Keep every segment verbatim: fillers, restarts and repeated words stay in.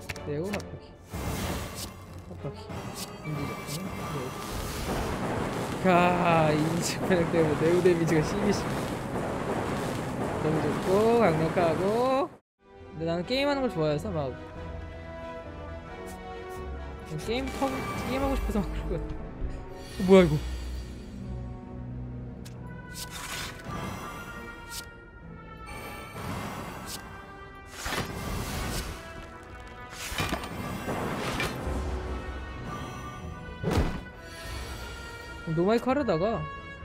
내고 합하기 합하기 인지적 가 인지적 편역 때문에 내구 데미지가 십이십 너무 좋고 강력하고. 근데 나는 게임하는 걸 좋아해서 막 게임 타고 게임하고 싶어서 막 그런 거야. 어, 뭐야 이거. 노마이크 하려다가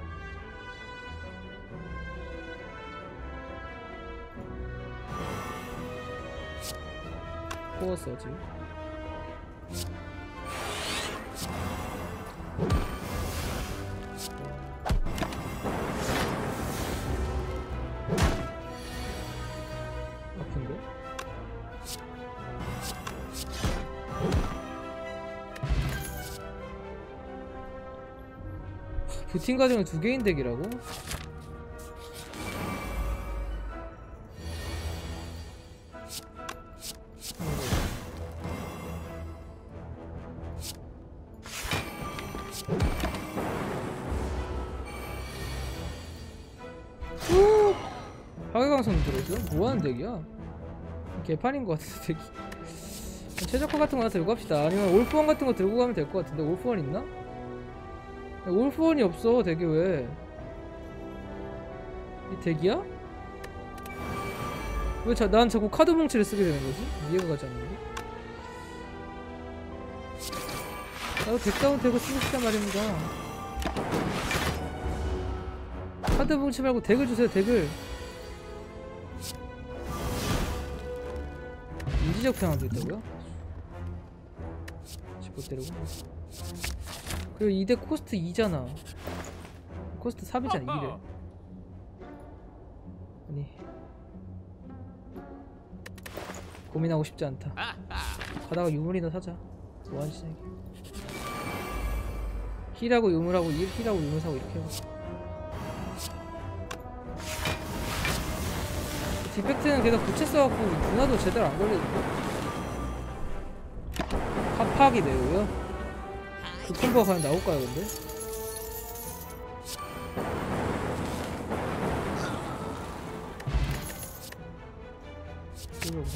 뽑았어 지금. 아픈데? 부팅 과정은 두 개인 덱이라고? 파괴강성 들어있어? 뭐하는 덱이야? 개판인 것 같은데 덱이. 최저가 같은 거 하나 들고 갑시다. 아니면 올프원 같은 거 들고 가면 될 것 같은데. 올프원 있나? 올프원이 없어 덱이. 왜? 이 덱이야? 왜 자, 난 자꾸 카드 뭉치를 쓰게 되는 거지? 이해가 가지 않는데? 나도 덱다운 되고 쓰고 싶단 말입니다. 카드 뭉치 말고 덱을 주세요. 덱을. 인지적 평화도 있다고요? 짚고 때리고. 그리고 이 덱 코스트 이잖아. 코스트 삼이잖아. 이래. 아니 고민하고 싶지 않다. 가다가 유물이나 사자. 뭐하는 짓이야 이게. 힐하고 유물하고 힐하고 유물 사고 이렇게 해봐. 디펙트는 걔가 부채 써갖고 누나도 제대로 안 걸리는데. 합하기 내고요. 그 콤보가 과연 나올까요 근데? 홀로그램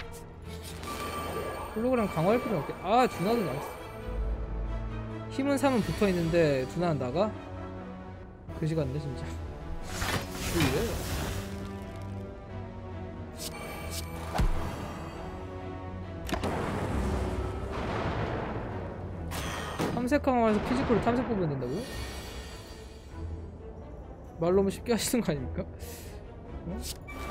홀로그램 강화할 필요는 없겠. 아 두나도 나왔어. 힘은 삼은 붙어있는데 두나는 나가? 그지 같네 진짜. 왜 이래? 탐색 강화해서 피지컬을 탐색 보면 된다고요? 말 너무 쉽게 하시는 거 아닙니까? 어?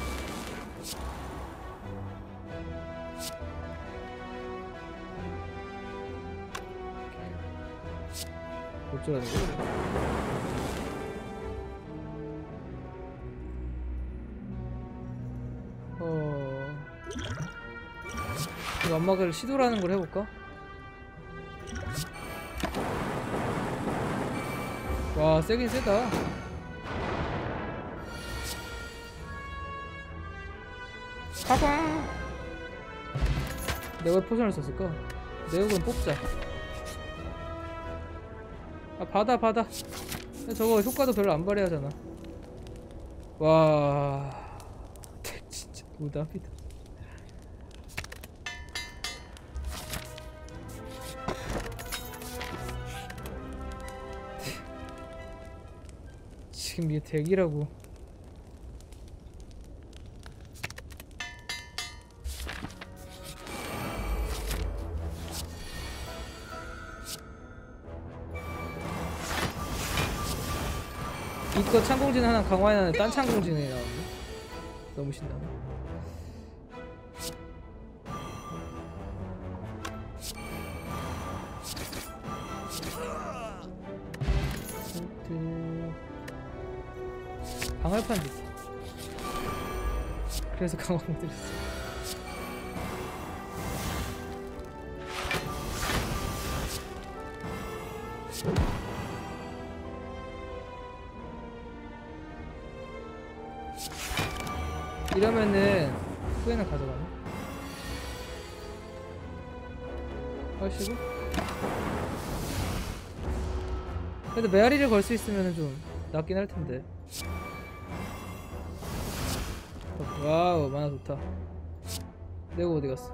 어쩌라는 거야? 어... 이 완막을 시도라는 걸 해볼까? 와 세긴 세다. 가방. 내가 왜 포션을 썼을까? 내역은 뽑자. 아 받아 받아. 저거 효과도 별로 안 발휘하잖아. 와 진짜 노답이다. 지금 이게 덱이라고. 이거 창공진 하나 강화해놨는데 딴 창공진이 나오네. 너무 신나네. 방알판 됐어. 그래서 강화 못 드렸어. 이러면은 후에는 가져가네. 하시고. 그래도 메아리를 걸 수 있으면 좀 낫긴 할 텐데. 와우, 만화 좋다. 내가 어디 갔어?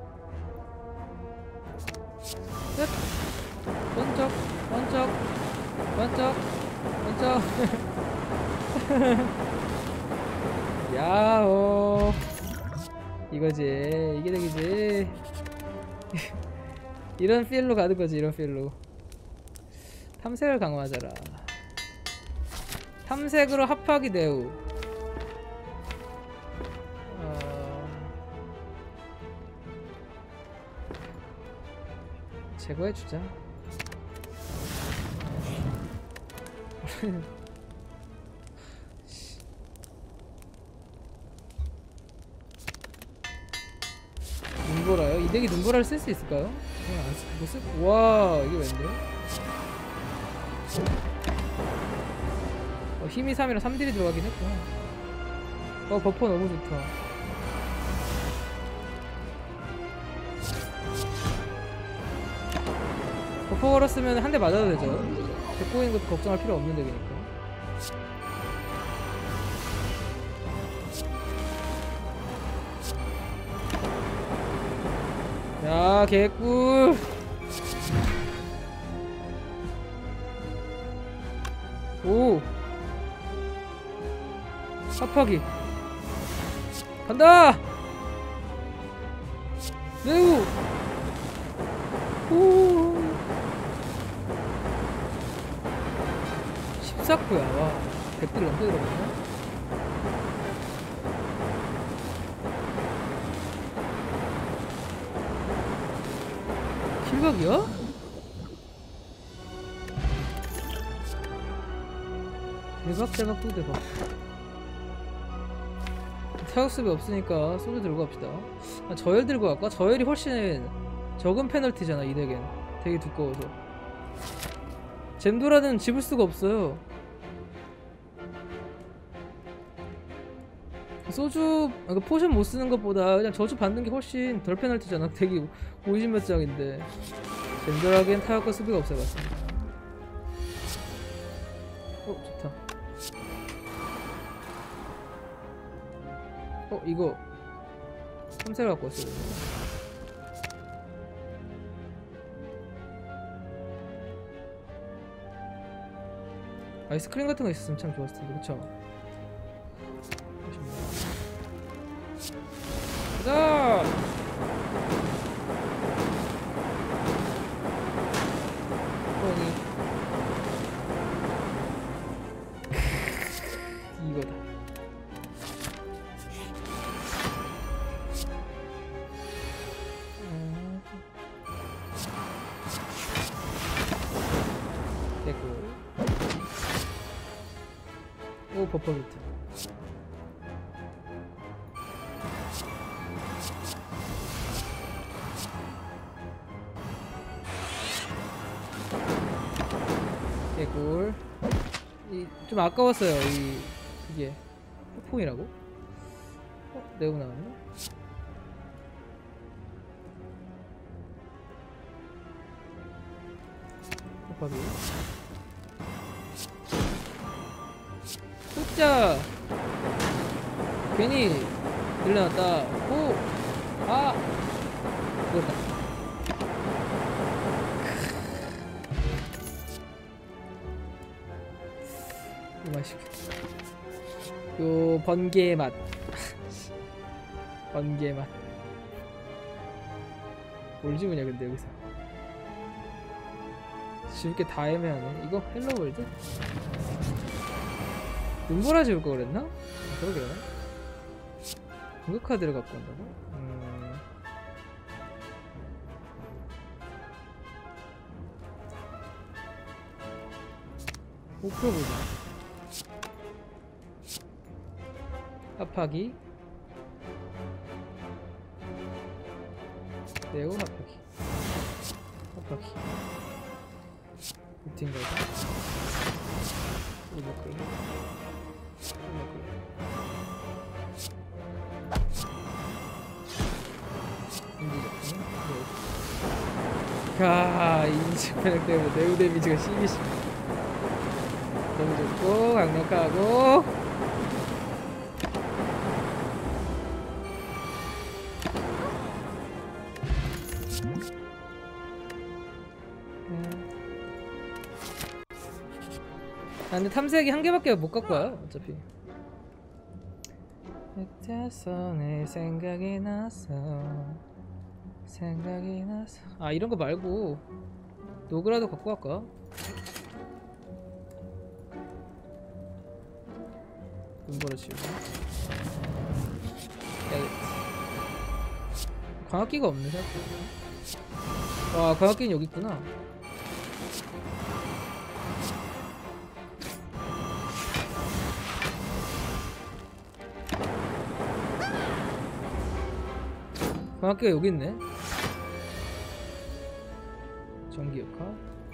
셋! 번쩍! 번쩍! 번쩍! 번쩍! 야호! 이거지. 이게 되기지. 이런 필로 가는 거지, 이런 필로. 탐색을 강화하자라. 탐색으로 합하기 대우. 어... 제거해주자. 눈보라요? 이 덱이 눈보라를 쓸 수 있을까요? 그냥 안 쓰, 뭐 쓸, 와, 이게 왠데? 어, 힘이 삼이라 삼 딜이 들어가긴 했구나. 어, 버퍼 너무 좋다. 버퍼 걸었으면 한 대 맞아도 되죠. 데리고 있는 것도 걱정할 필요 없는 덱이니까. 야, 개꿀. 오, 합하기 간다. 매우. 오, 십사구야. 와, 백 딜 넘게 들어갔네. 킬각이야? 대박 대박 또 대박. 타격습이 없으니까 소주 들고 갑시다. 아, 저열 들고 갈까? 저열이 훨씬 적은 페널티잖아, 이 덱엔. 되게 두꺼워서. 젠도라는 집을 수가 없어요. 소주, 아, 포션 못 쓰는 것보다 그냥 저주 받는 게 훨씬 덜 페널티잖아. 덱이 오십 몇 장인데. 젠도라기엔 타격과 수비가 없어요. 맞습니다. 어, 좋다. 어, 이거 탐색을 갖고 왔어요. 아이스크림 같은 거 있었으면 참 좋았을 텐데, 그쵸? 가자! 뻥이. 이거다. 음. 됐고. 오, 버퍼비트. 개꿀. 이, 좀 아까웠어요. 이, 이게 폭풍이라고? 어? 내고 나왔네? 호파비. 숫자! 괜히 늘려놨다. 오! 아! 죽었다. 맛있겠다. 요 번개 맛. 번개 맛. 뭘 집으냐 근데 여기서. 지울 게 다 애매하네. 이거 헬로월드? 눈보라 지울 거 그랬나? 아, 그러게요. 공격 카드를 갖고 온다고? 음... 목표 보자. 합하기 매우 합하기 합하기 루틴 가자. 이거클 이거클 인지 작품 가 인식 편향 때문에 내부 데미지가 십이십. 너무 좋고 강력하고. 아 근데 탐색이 한 개밖에 못 갖고 와요 어차피. 그때서 내 생각이 났어 생각이 났어. 아 이런 거 말고 노그라도 갖고 갈까? 눈보라 치우고 야겠지. 광학기가 없네 생각보다. 와 광학기는 여기 있구나. 광학기가 여기 있네. 전기 역할.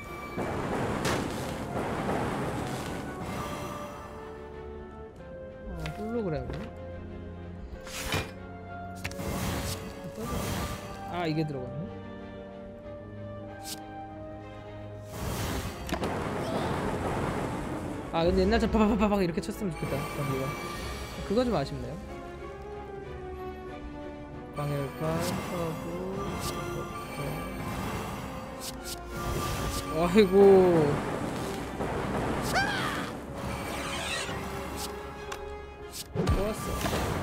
어, 홀로그램. 아 이게 들어갔네. 아 근데 옛날처럼 파파파파박 이렇게 쳤으면 좋겠다. 전기가. 그거 좀 아쉽네요. 방열판 하고. 아이고. 좋았어.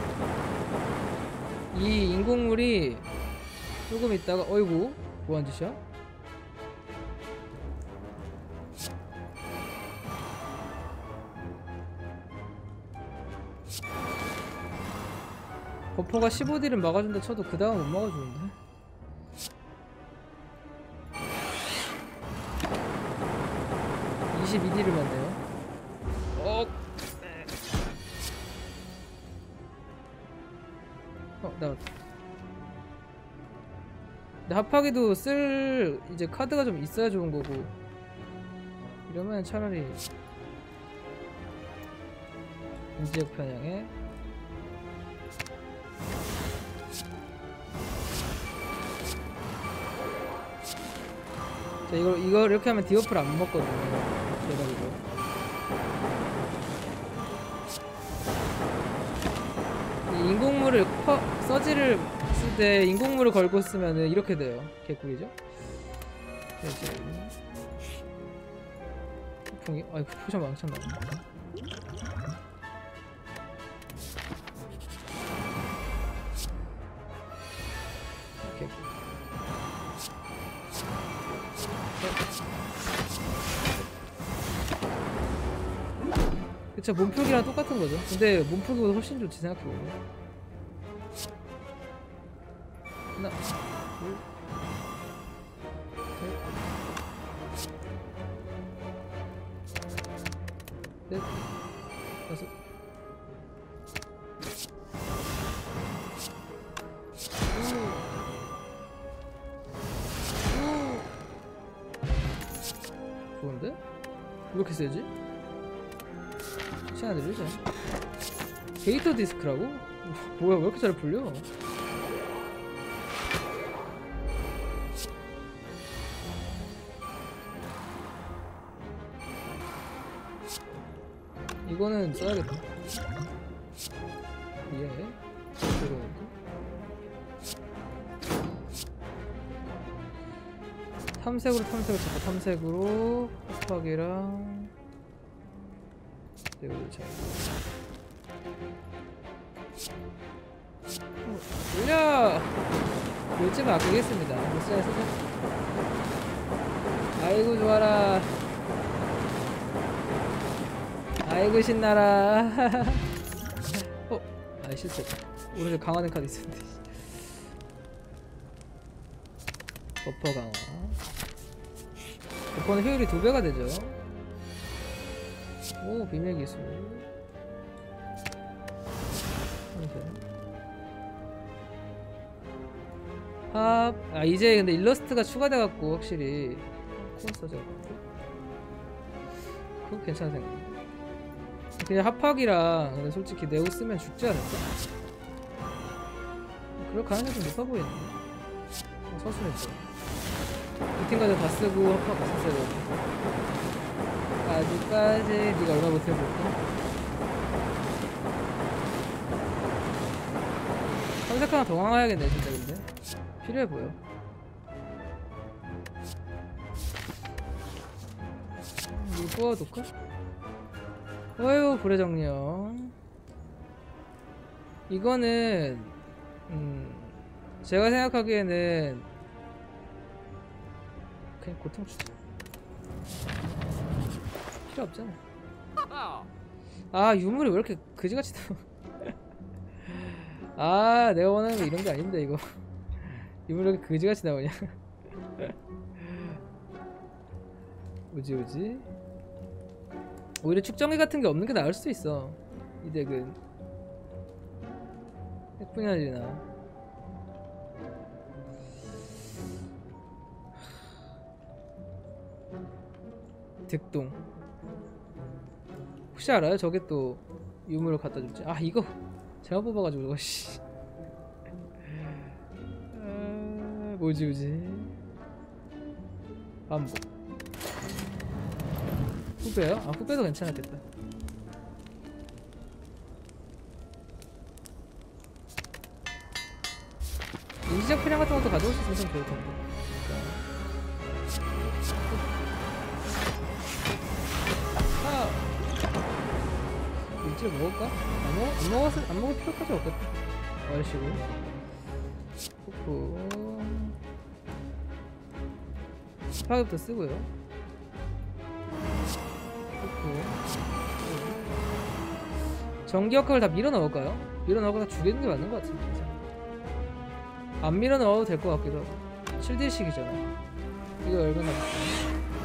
이 인공물이 조금 있다가 어이구 뭐한 짓이야? 버퍼가 십오 딜은 막아준다 쳐도 그 다음 못 막아주는데. 이십이 딜을 맞네요. 어. 어 나왔다. 근데 합하기도 쓸 이제 카드가 좀 있어야 좋은 거고. 이러면 차라리 인지역 편향에. 자 이거 이거 이렇게 하면 디오프를 안 먹거든요. 대박이고. 이 인공물을 퍼, 서지를 쓸 때 인공물을 걸고 쓰면은 이렇게 돼요. 개꿀이죠? 폭풍이 아이 포션 망쳤나. 개꿀. 그쵸 몸풀기랑 똑같은 거죠. 근데 몸풀기보다 훨씬 좋지 생각해보면. 하나 둘 셋 넷 다섯 좋은데? 왜 이렇게 세지? 시간 들리죠? 게이터 디스크라고? 뭐야 왜 이렇게 잘 풀려? 이거는 써야겠다. 예. 탐색으로 탐색을 잡고 탐색으로 흡하기랑 이걸 잘 올려! 요즘은 아끼겠습니다. 쓰자 쓰자. 아이고 좋아라. 아이고 신나라. 어? 아 실수했다. 오른쪽 강화된 카드 있었는데. 버퍼 강화. 버퍼는 효율이 두 배가 되죠. 오 비밀 기술. 합. 아 이제 근데 일러스트가 추가돼갖고 확실히 코스터죠. 그거 괜찮은 생각. 그냥 합학이랑 근데 솔직히 네오 쓰면 죽지 않을까? 그럴 가능성이 좀 높아 보이네. 서술했죠. 루틴 과정 다 쓰고 합하고 썼어야 돼. 아직까지 네가 얼마 못해볼까? 삼색 하나 더 강화해야겠네 진짜. 근데 필요해 보여. 이거 뽑아둘까? 어휴 불의 정령. 이거는 음 제가 생각하기에는 그냥 고통 주자. 필요 없잖아. 아 유물이 왜 이렇게 그지같이 나와. 아 내가 원하는 거 이런 게 아닌데 이거. 유물이 왜 이렇게 그지같이 나오냐. 뭐지 뭐지? 오히려 축정기 같은 게 없는 게 나을 수도 있어. 이 덱은 핵분열이나 득동. 혹시 알아요? 저게 또 유물을 갖다 줄지. 아 이거 제가 뽑아가지고 이거 씨. 아, 뭐지 뭐지? 반복. 후배요? 아 후배도 괜찮았겠다. 인지적 필량 같은 것도 가져올 수 있으면 좀 좋을 텐데. 아! 일지를 먹을까? 안 먹, 안 먹었을, 안 먹을 필요까지 없겠다. 얼씨구. 후후. 스파이부터 쓰고요. 후후. 전기 역학을 다 밀어 넣을까요? 밀어 넣고 다 죽이는 게 맞는 것 같은데. 안 밀어 넣어도 될 것 같기도 하고. 칠 딜씩이잖아. 이거 얼마나 볼까?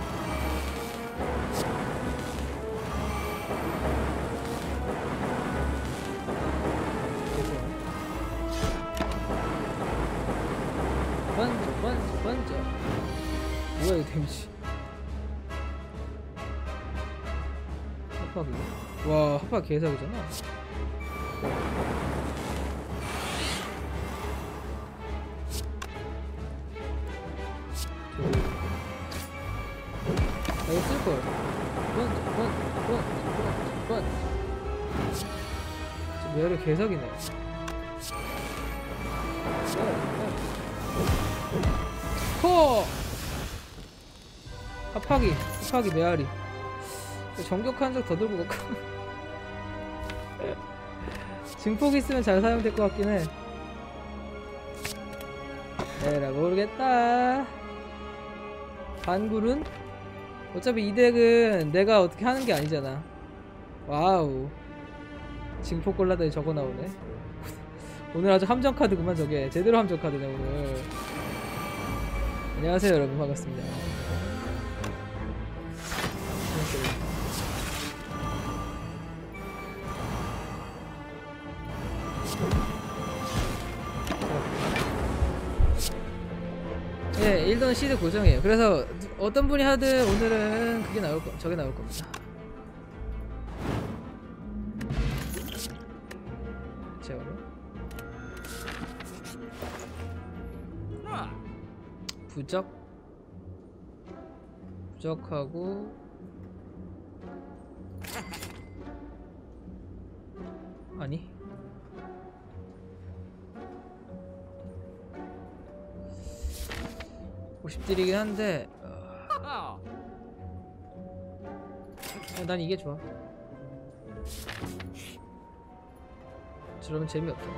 번져 번져 번져. 뭐야 이 데미지. 합박이. 와 합박 개사기잖아. 아 이거 쓸걸. 번져 번져 번져 번져. 메아리 개사기네. 코! 합하기, 합하기 메아리. 정격 한 적 더 들고 갈까? 증폭 있으면 잘 사용될 것 같긴 해. 에라 모르겠다. 반굴은? 어차피 이 덱은 내가 어떻게 하는 게 아니잖아. 와우. 증폭 골라더니 저거 나오네. 오늘 아주 함정 카드구만 저게. 제대로 함정 카드네 오늘. 안녕하세요 여러분 반갑습니다. 예, 일도는 시드 고정이에요. 그래서 어떤 분이 하든 오늘은 그게 나올 거, 저게 나올 겁니다. 제어로 부적 부적하고 아니 오십 딜이긴 한데 어... 난 이게 좋아. 저러면 재미없잖아.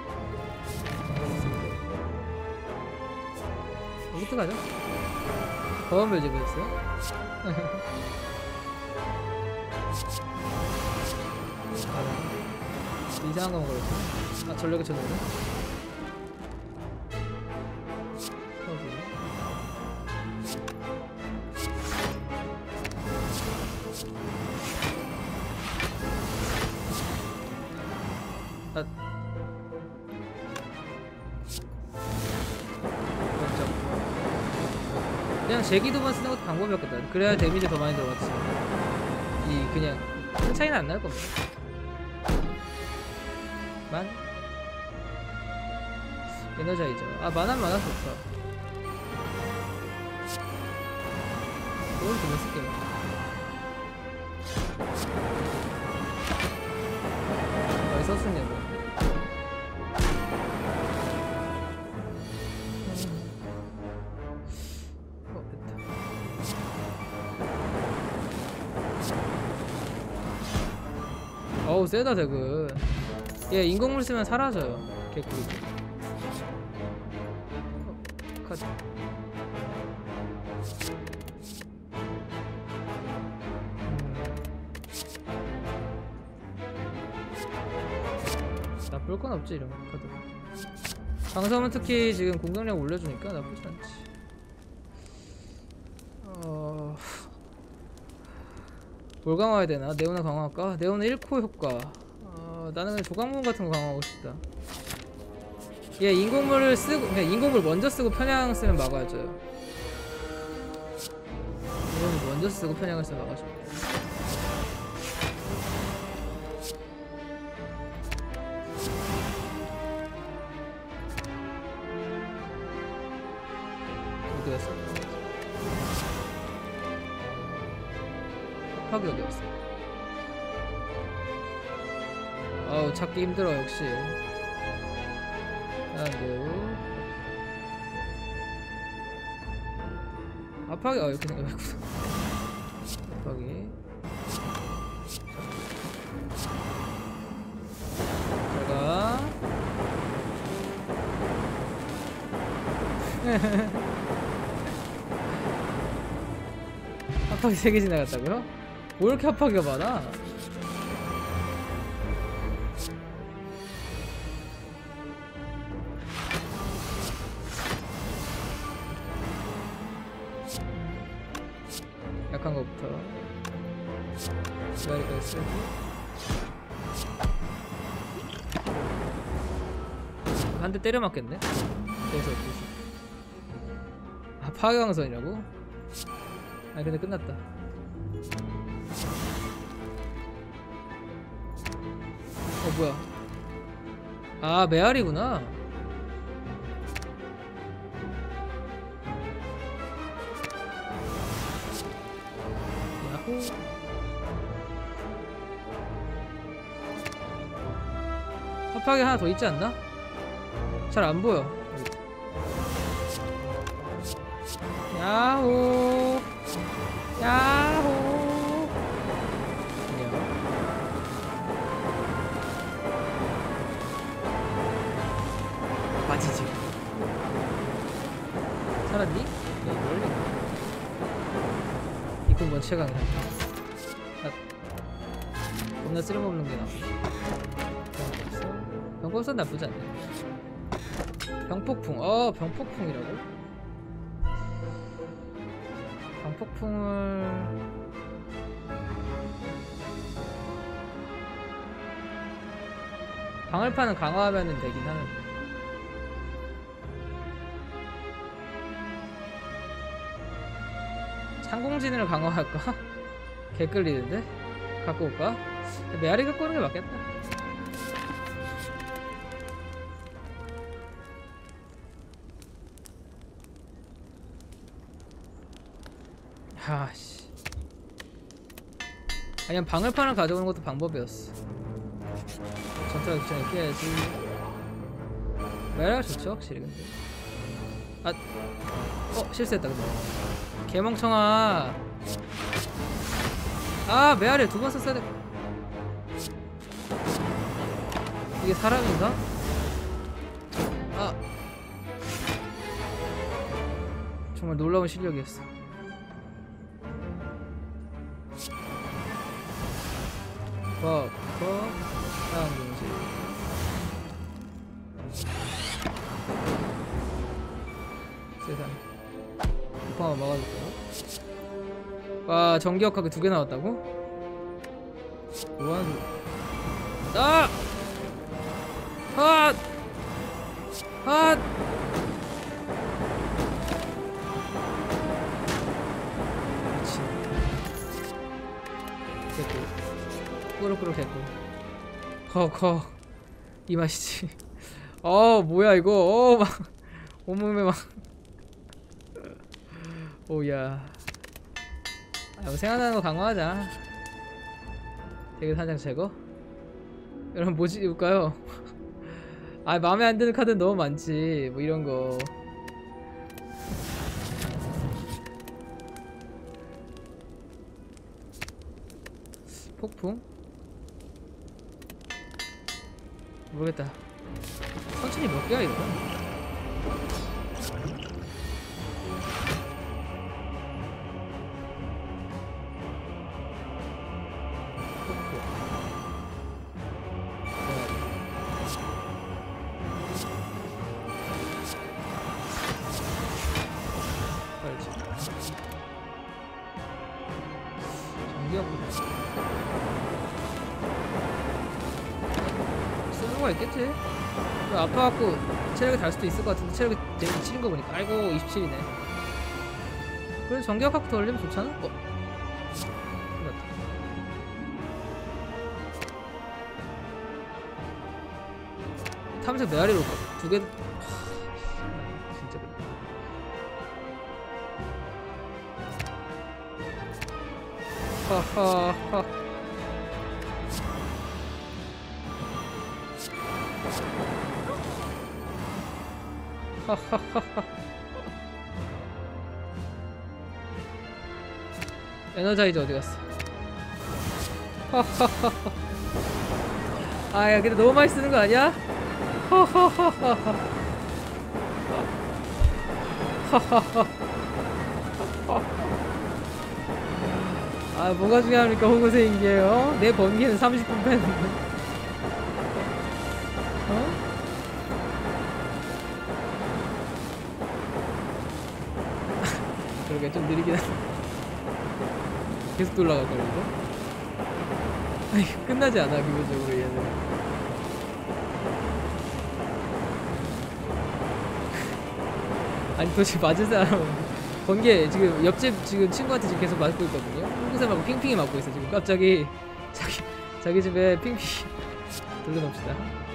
여기부터 가자. 거원별 제보였어요? 아, 이상한 거 먹었어. 아 전력에 쳐놓네. 아 그냥 제기도만 쓰는 것도 방법이었거든. 그래야 데미지 더 많이 들어갔지. 이 그냥 큰 차이는 안 날 겁니다. 만 에너자이저. 아 만화는 많아서 좋다. 그걸 좀 쓸게요. 많이 썼으냐고. 어, 됐다. 어우, 세다, 대그. 얘 인공물 쓰면 사라져요. 개꿀이. 어, 카드. 나쁠 건 없지, 이런 카드. 강섬은 특히 지금 공격력 올려주니까 나쁘지 않지. 어... 뭘 강화해야 되나? 네오나 강화할까? 네오나 일 코 효과. 어... 나는 그냥 조각문 같은 거 강화하고 싶다. 얘 인공물을 쓰고, 그냥 인공물 먼저 쓰고 편향 쓰면 막아줘요. 인공물 먼저 쓰고 편향을 쓰면 막아줘. 어디갔어? 파격이 없어. 아우, 찾기 힘들어, 역시. 안돼요. 아파기, 아, 이렇게 생각했구나. 아파기. 제가. 합파기 세 개 지나갔다고요? 왜 이렇게 합파기가 많아? 약한 거부터 기다리까지 쓰고 한 대 때려 맞겠네? 그래서 어떻게 아, 파괴광선이라고? 아니 근데 끝났다. 어 뭐야? 아 메아리구나. 야호. 합하게 하나 더 있지 않나? 잘 안 보여. 야호. 야호. 빠지지. 살았니? 네, 멀리. 이건 뭔 최강이야. 나 겁나 쓸모없는 게 나와. 병법선? 병법선 나쁘지 않네. 병폭풍. 어, 병폭풍이라고? 병폭풍을 방울판은 강화하면은 되긴 하는데 창공진을 강화할까? 개 끌리는데? 갖고 올까? 메아리 갖고 오는 게 맞겠다. 아씨. 아니면 방울판을 가져오는 것도 방법이었어. 전투가 귀찮게 깨야지. 메아리가 좋죠 확실히. 근데 아, 어 실수했다. 근데 개멍청아. 아 메아리 두 번 썼어야 돼. 이게 사람인가? 아 정말 놀라운 실력이었어. 버, 버, 다음 동지. 세상. 이거 한번 막아줄까요? 와, 전기역학이 두 개 나왔다고? 뭐하는 거? 아! 핫! 핫! 미친. 개꿀. 꾸룩꾸룩 개꿀. 허허. 이 맛이지. 어, 뭐야, 이거. 어, 막. 온몸에 막. 오야. 아, 뭐 생각나는 거 강화하자. 대기 사장 제거? 여러분 뭐지 입을까요? 아 마음에 안 드는 카드는 너무 많지. 뭐 이런 거. 폭풍? 모르겠다. 천천히 몇 개야 이거? 쓸모가 있겠지. 아파갖고 체력이 달 수도 있을 것 같은데 체력이 되게 치는 거 보니까 아이고 이십칠이네. 그래 전기력 확 더 올리면 좋잖아? 어? 끝났다. 탐색 메아리로 두 개. 진짜 하하하. 하하하하. 에너자이저 어디 갔어? 하하하하. 아야 근데 너무 많이 쓰는 거 아니야? 하하하하. 하하하. 아 뭐가 중요합니까 호구세인 게요? 내 번개는 삼십 분 뺐는데. 어? 그러게 좀 느리긴 한데 계속 돌아갈걸 이거? 아니 끝나지 않아 기본적으로 얘는. 아니 도대체 맞을 사람은 번개 지금 옆집 지금 친구한테 지금 계속 맞고 있거든요. 홍구세 맞고 핑핑이 맞고 있어 지금. 갑자기 자기 자기 집에 핑핑 돌려놓읍시다.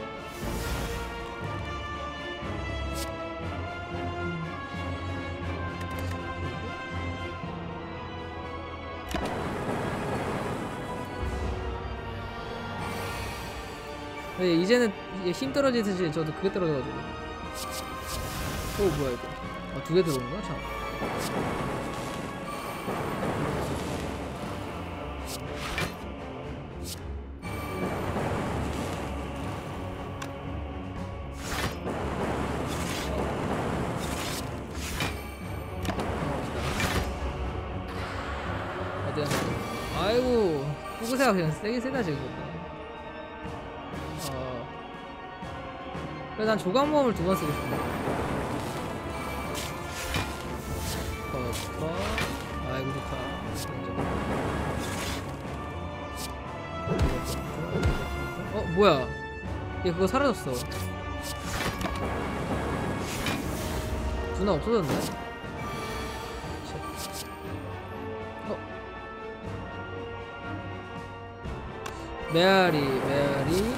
네, 이제는 힘 떨어지듯이 저도 그게 떨어져가지고. 오 뭐야 이거. 아, 두 개 들어오는 거야? 참. 어디야? 아이고 후구세가 그냥 세게 세다 지금. 어. 그래 난 조각 모험을 두 번 쓰고 싶네. 퍼퍼. 아이고 좋다. 어 뭐야? 얘 그거 사라졌어. 누나 없어졌네. 어. 메아리 메아리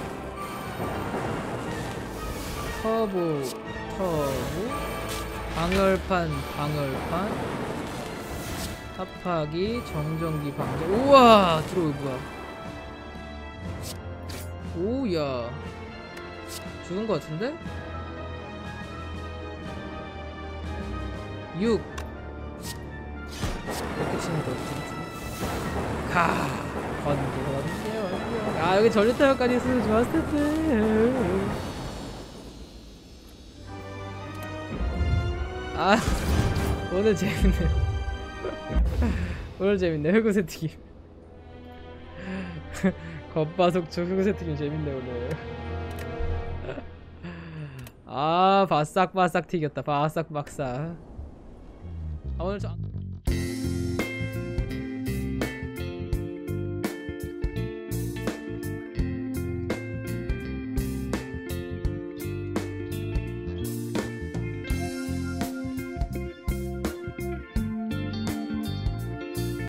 터보 터보 방열판 방열판 합하기 정전기 방제. 우와 들어오 뭐야. 오야 죽은 거 같은데? 육 이렇게 치면 더 가 번개 번개 번개. 아 여기 전리타격까지 있으면 좋았을 텐데. 아 오늘 재밌네. 오늘 재밌네. 흑우 세트김. 겉바속촉 흑우 세트김 재밌네 오늘. 아 바싹바싹 튀겼다. 바싹바싹. 아 오늘 저